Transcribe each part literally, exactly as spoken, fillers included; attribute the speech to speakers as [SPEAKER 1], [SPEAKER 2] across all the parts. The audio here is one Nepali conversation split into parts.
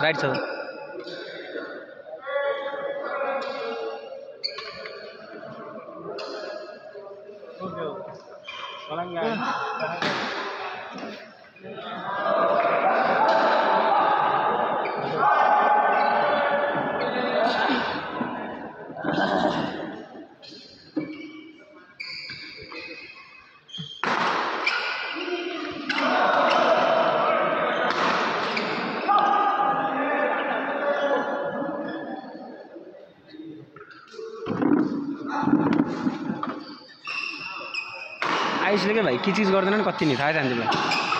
[SPEAKER 1] राइट छ आइसले के भाइ के चीज गर्दैन नि कति नि थाहा छैन तिमीलाई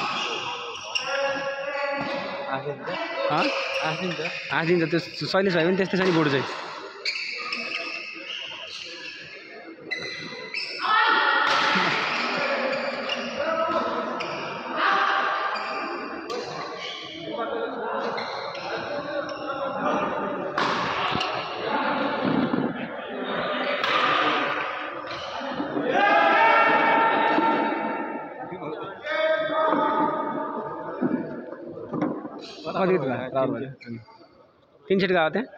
[SPEAKER 1] आफिन्छ आफिन्छ त्यो शैलेश भाइ पनि त्यस्तै छ नि बोर्ड चाहिँ तीन सेट का आते हैं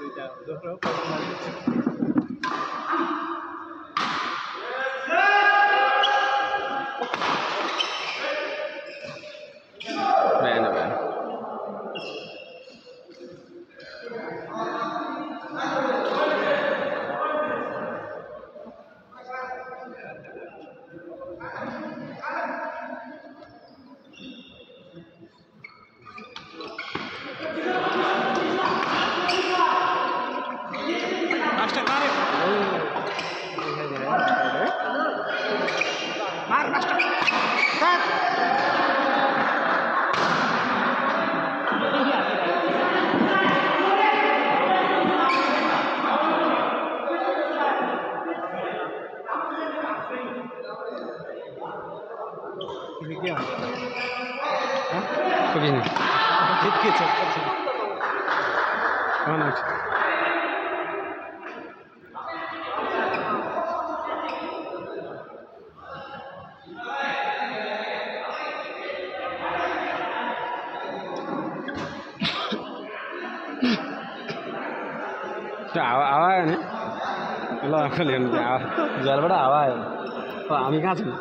[SPEAKER 1] बहन बहन हावा हावा आयो नि ल आफूले हेर्नु त्यहाँ झ्यालबाट हावा आयो हामी कहाँ छौँ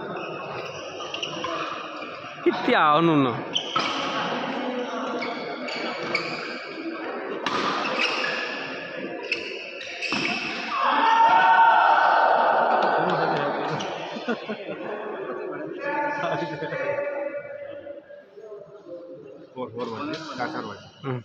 [SPEAKER 1] कति आउनु न
[SPEAKER 2] फोर फोर भन्ने चार चार भन्ने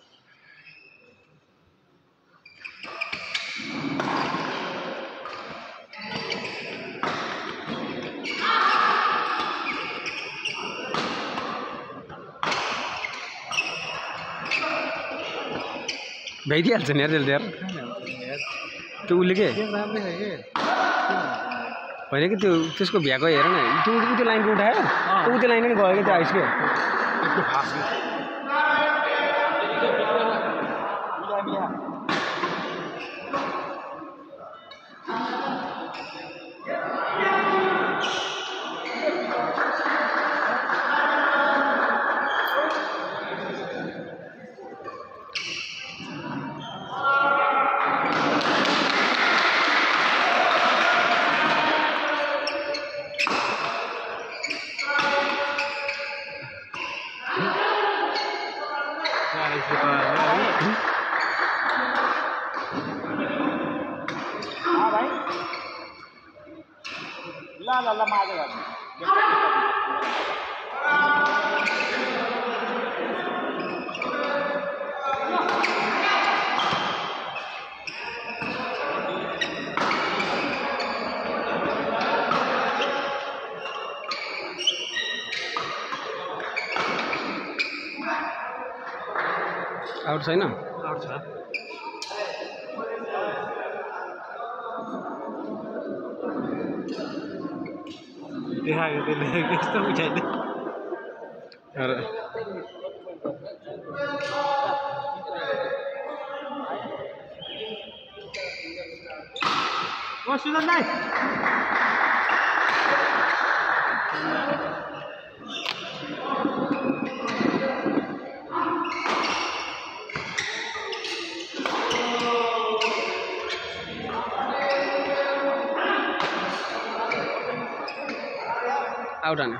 [SPEAKER 1] भइदिइहाल्छ नि यार त्यसले यार त्यो उसले के होइन कि त्यो त्यसको भ्याएको हेर न त्यो त्यो लाइनको उठायो ऊ त्यो लाइन पनि गयो कि त्यो आइसक्यो
[SPEAKER 3] ला ला ला माझ्या
[SPEAKER 1] आउट छैन
[SPEAKER 2] आउट छ देखायो त्यसले कस्तो उठाइदियो
[SPEAKER 1] अरे
[SPEAKER 3] ओ सुजन दाइ
[SPEAKER 1] आउट हान्यो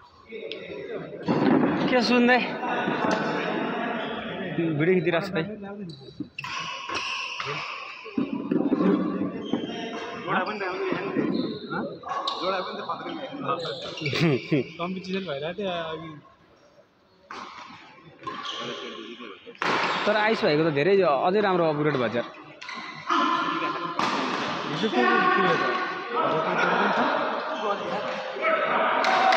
[SPEAKER 1] के सुन्दै भिडियो खिचिरहेको छु भाइ
[SPEAKER 2] कम्पिटिसन भइरहेको थियो अघि
[SPEAKER 1] तर आइस भएको त धेरै अझै राम्रो अपग्रेड भएछ
[SPEAKER 2] हिजो को को थियो त